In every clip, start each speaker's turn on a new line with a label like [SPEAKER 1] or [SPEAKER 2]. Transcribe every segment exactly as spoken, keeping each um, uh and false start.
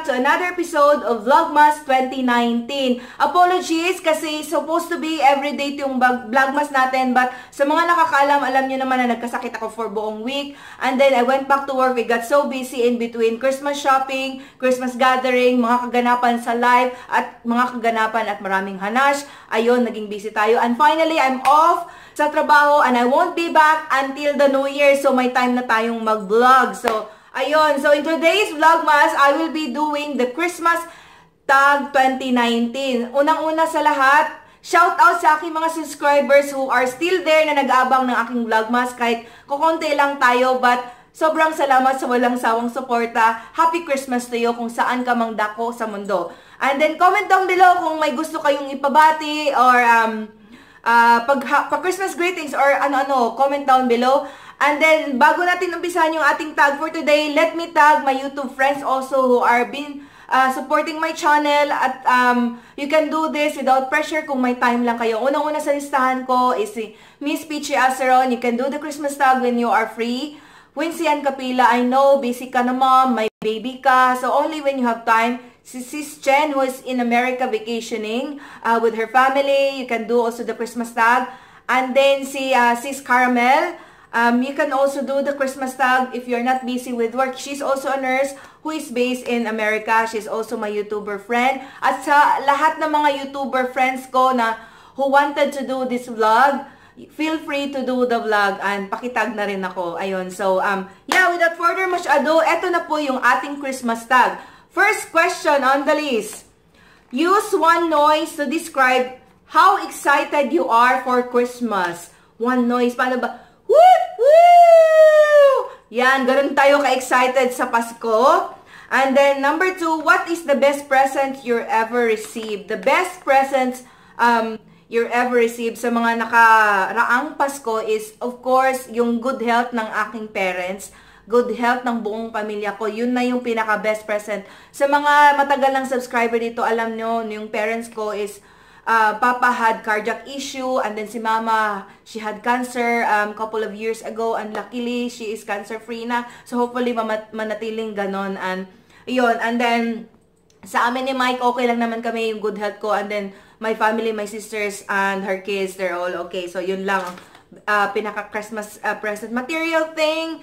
[SPEAKER 1] to another episode of Vlogmas twenty nineteen. Apologies kasi supposed to be everyday yung Vlogmas natin, but sa mga nakakaalam, alam nyo naman na nagkasakit ako for buong week. And then I went back to work. We got so busy in between Christmas shopping, Christmas gathering, mga kaganapan sa live, at mga kaganapan at maraming hanash. Ayun, naging busy tayo. And finally, I'm off sa trabaho and I won't be back until the New Year. So may time na tayong mag-vlog. So ayun, so in today's Vlogmas, I will be doing the Christmas Tag twenty nineteen. Unang-una sa lahat, shout out sa aking mga subscribers who are still there na nag-aabang ng aking Vlogmas. Kahit kukunti lang tayo, but sobrang salamat sa walang sawang suporta. Happy Christmas to you kung saan ka mang dako sa mundo. And then comment down below kung may gusto kayong ipabati or um, uh, pag, pag Christmas greetings or ano-ano, comment down below. And then, bago natin umpisahan yung ating tag for today, let me tag my YouTube friends also who are been uh, supporting my channel. At um, you can do this without pressure kung may time lang kayo. Unang-una sa listahan ko is si Miss Peachy Aceron. You can do the Christmas tag when you are free. Winsian Kapila, I know, busy ka na mom, may baby ka. So, only when you have time. Si Sis Jen, who is in America vacationing uh, with her family, you can do also the Christmas tag. And then, si uh, Sis Caramel, Um, you can also do the Christmas tag if you're not busy with work. She's also a nurse who is based in America. She's also my YouTuber friend. At sa lahat ng mga YouTuber friends ko na who wanted to do this vlog, feel free to do the vlog and pakitag na rin ako. Ayun. So, um, yeah, without further much ado, eto na po yung ating Christmas tag. First question on the list. Use one noise to describe how excited you are for Christmas. One noise. Paano ba? Woo! Woo! Yan, ganun tayo ka-excited sa Pasko. And then, number two, what is the best present you're ever received? The best present um, you're ever received sa mga nakaraang Pasko is, of course, yung good health ng aking parents. Good health ng buong pamilya ko. Yun na yung pinaka-best present. Sa mga matagal ng subscriber dito, alam nyo, yung parents ko is Uh, Papa had cardiac issue, and then si Mama, she had cancer um, couple of years ago, and luckily, she is cancer-free na. So, hopefully, manatiling ganon. And, yun. And then, sa amin ni Mike, okay lang naman kami yung good health ko. And then, my family, my sisters, and her kids, they're all okay. So, yun lang. Uh, pinaka-Christmas uh, present material thing.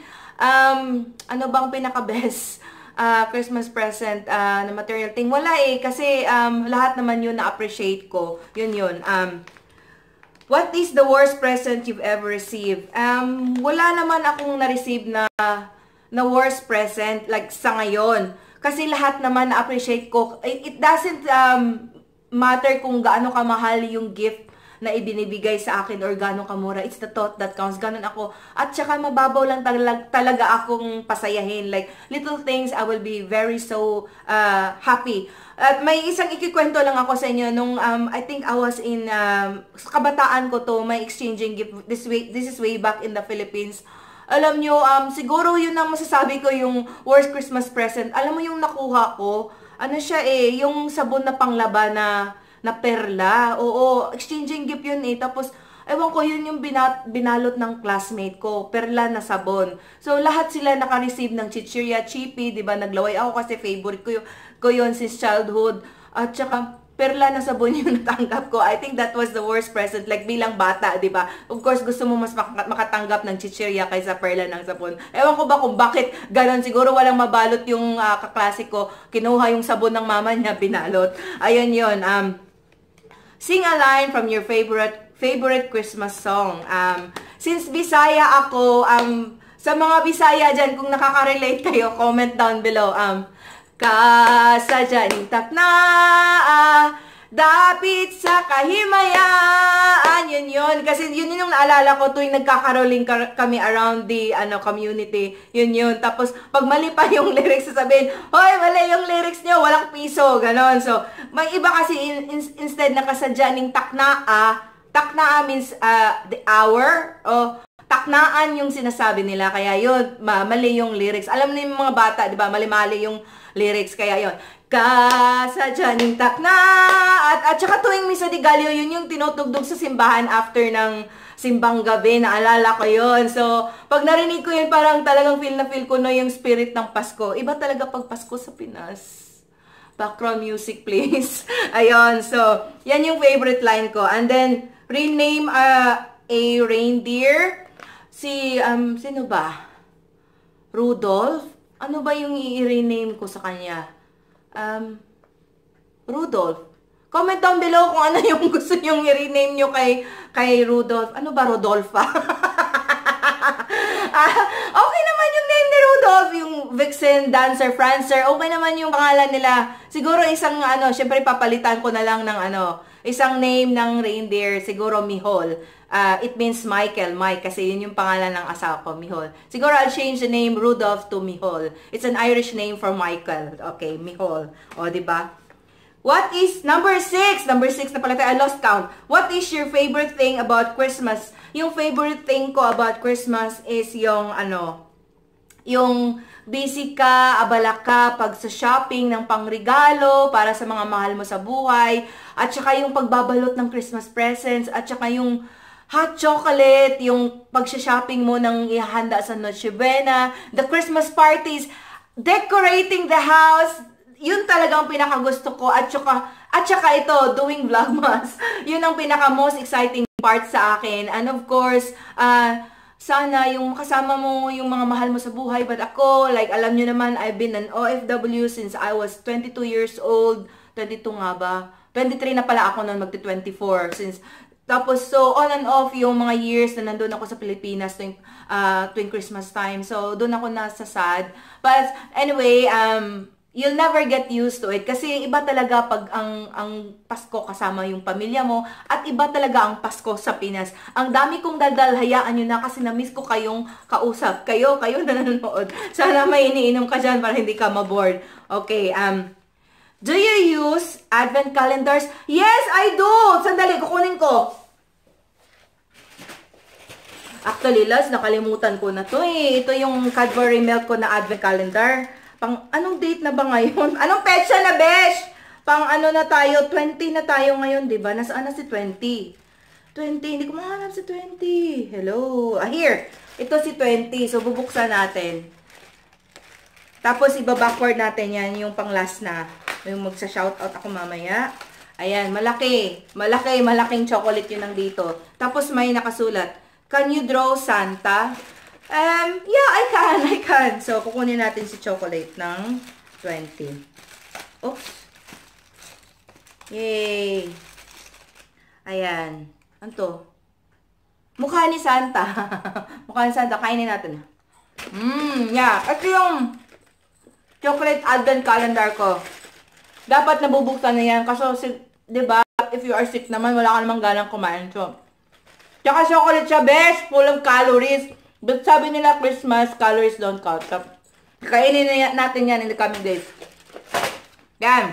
[SPEAKER 1] Um, ano bang pinaka-best Uh, Christmas present uh, na material thing? Wala eh, kasi um, lahat naman yun na-appreciate ko. Yun yun. Um, what is the worst present you've ever received? Um, wala naman akong na-receive na, na worst present like sa ngayon. Kasi lahat naman na-appreciate ko. It, it doesn't um, matter kung gaano kamahal yung gift na ibinibigay sa akin or gano'ng kamura. It's the thought that counts. Ganon ako. At saka mababaw lang talag, talaga akong pasayahin. Like, little things, I will be very so uh, happy. At may isang ikikwento lang ako sa inyo nung, um, I think I was in, um, kabataan ko to, may exchanging gift. This, way, this is way back in the Philippines. Alam nyo, um, siguro yun ang masasabi ko yung worst Christmas present. Alam mo yung nakuha ko? Ano siya eh, yung sabon na panglaba na na perla. Oo, exchanging gift yun eh. Tapos, ewan ko, yun yung binat, binalot ng classmate ko. Perla na sabon. So, lahat sila naka-receive ng chichirya, chippy, diba? Naglaway ako kasi favorite ko yun, ko yun since childhood. At saka, perla na sabon yung natanggap ko. I think that was the worst present. Like, bilang bata, diba? Of course, gusto mo mas mak makatanggap ng chichirya kaysa perla ng sabon. Ewan ko ba kung bakit ganon. Siguro walang mabalot yung uh, kaklase ko. Kinuha yung sabon ng mama niya, binalot. Ayun yun. Um, Sing a line from your favorite favorite Christmas song. Um, since Bisaya ako, um, sa mga Bisaya dyan, kung nakaka-relate kayo, comment down below. Um, Kasadyaning takna, ah, dapit sa kahimayaan. Yun yun. Kasi yun yun yung naalala ko tuwing nagkakaroling kami around the ano community. Yun yun. Tapos, pag mali pa yung lyrics, sasabihin, hoy, mali yung lyrics nyo, walang piso. Ganon. So, may iba kasi in, in, instead na kasadyaning taknaa, taknaa means uh, the hour, o taknaan yung sinasabi nila. Kaya yun, mali yung lyrics. Alam niyo yung mga bata, di ba? Mali-mali yung lyrics. Kaya yun, kasadyaning takna. At, at saka tuwing Misa de Gallo, yun yung tinutugtog sa simbahan after ng simbang gabi. Naalala ko yun. So, pag narinig ko yun, parang talagang feel na feel ko no yung spirit ng Pasko. Iba talaga pag Pasko sa Pinas. background music please. Ayun, so, yan yung favorite line ko. And then, rename uh, a reindeer. Si, um, sino ba? Rudolph? Ano ba yung i-rename ko sa kanya? Um, Rudolph. Comment down below kung ano yung gusto nyong i-rename nyo kay, kay Rudolph. Ano ba, Rodolfa? ah, okay naman yung name ni Rudolph, yung Vixen, Dancer, Prancer. Okay naman yung pangalan nila. Siguro isang, ano, syempre papalitan ko na lang ng, ano, isang name ng reindeer. Siguro Mihol. Uh, it means Michael, Mike, kasi yun yung pangalan ng asawa ko, Mihol. Siguro I'll change the name Rudolph to Mihol. It's an Irish name for Michael. Okay, Mihol. O, diba? What is, number six, number six na pala tayo, I lost count. What is your favorite thing about Christmas? Yung favorite thing ko about Christmas is yung, ano, yung busy ka, abala ka, pag sa shopping ng pangregalo, para sa mga mahal mo sa buhay, at saka yung pagbabalot ng Christmas presents, at saka yung hot chocolate, yung pag-shopping mo ng ihanda sa Noche Buena, the Christmas parties, decorating the house, yun talagang pinakagusto ko. At saka, at saka ito, doing vlogmas. Yun ang pinaka most exciting part sa akin. And of course, uh, sana yung kasama mo yung mga mahal mo sa buhay. But ako, like alam nyo naman, I've been an O F W since I was twenty-two years old. twenty-two nga ba? twenty-three na pala ako noon, magti twenty-four. Since, tapos, so, on and off yung mga years na nandun ako sa Pilipinas tuwing, uh, tuwing Christmas time. So, doon ako nasa sad. But, anyway, um, you'll never get used to it. Kasi iba talaga pag ang, ang Pasko kasama yung pamilya mo. At iba talaga ang Pasko sa Pinas. Ang dami kong daldal, hayaan nyo na kasi na-miss ko kayong kausap. Kayo, kayo na nanonood. Sana may iniinom ka dyan para hindi ka maboard. Okay, um, do you use advent calendars? Yes, I do! Sandali, kukunin ko. Actually, Laz, nakalimutan ko na to eh. Ito yung Cadbury Milk ko na advent calendar. Pang, anong date na ba ngayon? Anong petsa na, besh? Pang ano na tayo? twenty na tayo ngayon, diba? Nasaan na si twenty? twenty, hindi ko mahanap si twenty. Hello. Ah, here. Ito si twenty. So, bubuksan natin. Tapos, iba-backward natin yan, yung pang last na. Yung magsa-shoutout ako mamaya. Ayan, malaki. Malaki, malaking chocolate yun ang dito. Tapos, may nakasulat. Can you draw Santa? Um, yeah, I can, I can. So, kukunin natin si chocolate ng twenty. Oops. Yay. Ayan. Ano to? Mukha ni Santa. Mukha ni Santa. Kainin natin. Mmm, yeah. Ito yung chocolate advent calendar ko. Dapat nabubuksan na yan. Kasi, diba, if you are sick naman, wala ka namang ganang kumain. So, tsaka chocolate siya, best. Full of calories. But sabi nila, Christmas, calories don't count. Kainin na natin yan in the coming days. Yan.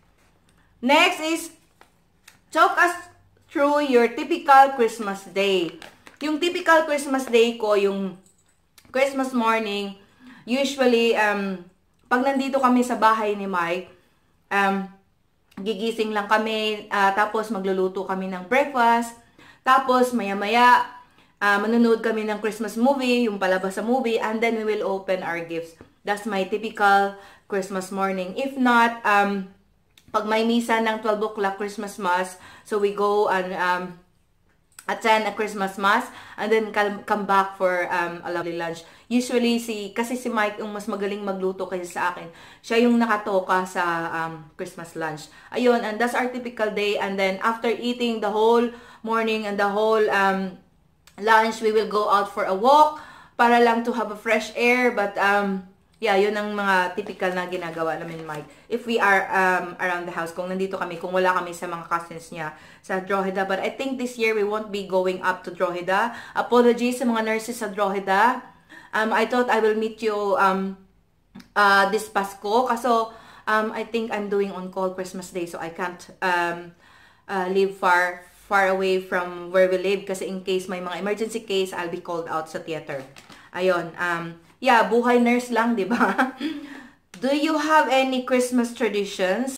[SPEAKER 1] Next is, talk us through your typical Christmas day. Yung typical Christmas day ko, yung Christmas morning, usually, um, pag nandito kami sa bahay ni Mike, um, gigising lang kami, uh, tapos magluluto kami ng breakfast, tapos maya-maya, Uh, manonood kami ng Christmas movie, yung palabas sa movie, and then we will open our gifts. That's my typical Christmas morning. If not, um, pag may misa ng twelve o'clock Christmas Mass, so we go and um, attend a Christmas Mass, and then come, come back for um, a lovely lunch. Usually, si, kasi si Mike yung mas magaling magluto kaysa sa akin. Siya yung nakatoka sa um, Christmas lunch. Ayun, and that's our typical day. And then, after eating the whole morning and the whole um, lunch, we will go out for a walk para lang to have a fresh air. But, um, yeah, yun ang mga typical na ginagawa namin, Mike. If we are um, around the house, kung nandito kami, kung wala kami sa mga cousins niya sa Drogheda. But I think this year, we won't be going up to Drogheda. Apologies sa mga nurses sa Drogheda. Um, I thought I will meet you um, uh, this Pasko. Kaso, um, I think I'm doing on-call Christmas Day, so I can't um, uh, live far far away from where we live kasi in case may mga emergency case, I'll be called out sa theater. Ayun, um, yeah, buhay nurse lang, di ba? Do you have any Christmas traditions?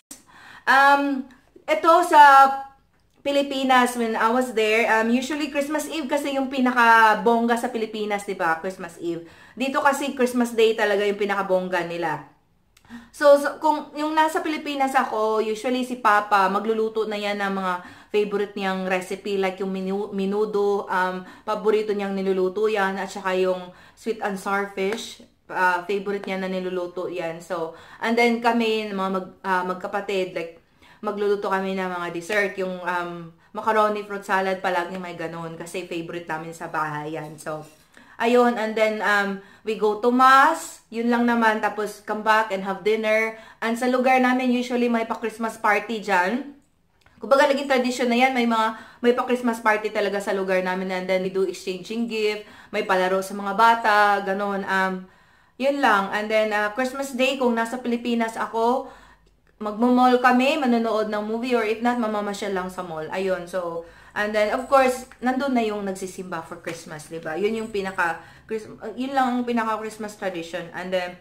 [SPEAKER 1] Um, ito sa Pilipinas, when I was there, um, usually Christmas Eve kasi yung pinaka-bongga sa Pilipinas, di ba? Christmas Eve. Dito kasi Christmas Day talaga yung pinaka-bongga nila. So, so, kung yung nasa Pilipinas ako, usually si Papa, magluluto na yan ng mga favorite niyang recipe, like yung minu minudo, um, paborito niyang niluluto yan, at saka yung sweet and sour fish, uh, favorite niya na niluluto yan. So, and then kami, mga mag, uh, magkapatid, like, magluluto kami ng mga dessert, yung um, macaroni fruit salad, palagi may ganun, kasi favorite namin sa bahay yan. So, ayun, and then um, we go to mass, yun lang naman, tapos come back and have dinner. And sa lugar namin, usually may pa-Christmas party dyan. Kumbaga, naging tradition na yan, may mga, may pa-Christmas party talaga sa lugar namin, and then we do exchanging gift, may palaro sa mga bata, ganun. Um, yun lang, and then uh, Christmas Day, kung nasa Pilipinas ako, magmo-mall kami, manonood ng movie, or if not, mamamasyal lang sa mall. Ayun, so, and then, of course, nandun na yung nagsisimba for Christmas, di ba? Yun yung pinaka, yun lang ang pinaka-Christmas tradition. And then,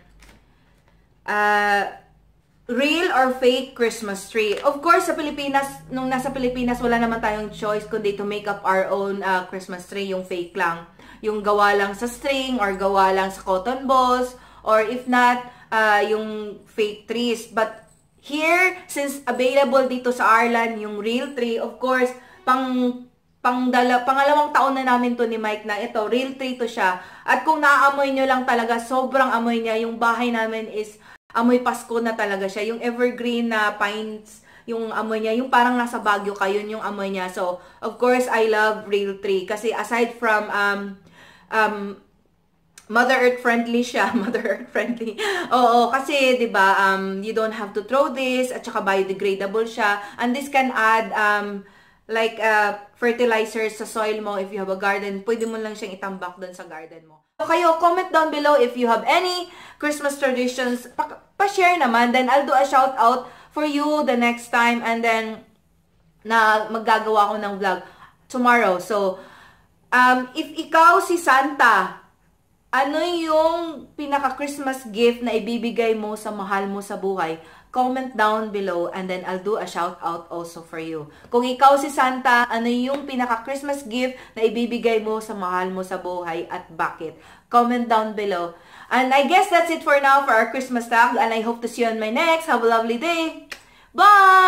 [SPEAKER 1] uh, real or fake Christmas tree. Of course, sa Pilipinas, nung nasa Pilipinas, wala naman tayong choice kundi to make up our own uh, Christmas tree, yung fake lang. Yung gawa lang sa string, or gawa lang sa cotton balls, or if not, uh, yung fake trees. But, here, since available dito sa Ireland, yung real tree, of course, pang, pang dala, pangalawang taon na namin to ni Mike na ito, real tree to siya. At kung naaamoy nyo lang talaga, sobrang amoy niya. Yung bahay namin is amoy Pasko na talaga siya. Yung evergreen na pines, yung amoy niya, yung parang nasa Baguio ka, yun yung amoy niya. So, of course, I love real tree. Kasi aside from, um, um, Mother Earth friendly siya, Mother Earth friendly. Oo, kasi 'di ba, um you don't have to throw this, at saka biodegradable siya, and this can add um like uh fertilizers sa soil mo if you have a garden. Pwede mo lang siyang itambak doon sa garden mo. So kayo, comment down below if you have any Christmas traditions. Pa-share naman, then I'll do a shout out for you the next time, and then na maggagawa ako ng vlog tomorrow. So um if ikaw si Santa, ano yung pinaka-Christmas gift na ibibigay mo sa mahal mo sa buhay? Comment down below, and then I'll do a shout out also for you. Kung ikaw si Santa, ano yung pinaka-Christmas gift na ibibigay mo sa mahal mo sa buhay, at bakit? Comment down below. And I guess that's it for now for our Christmas tag, and I hope to see you on my next. Have a lovely day. Bye!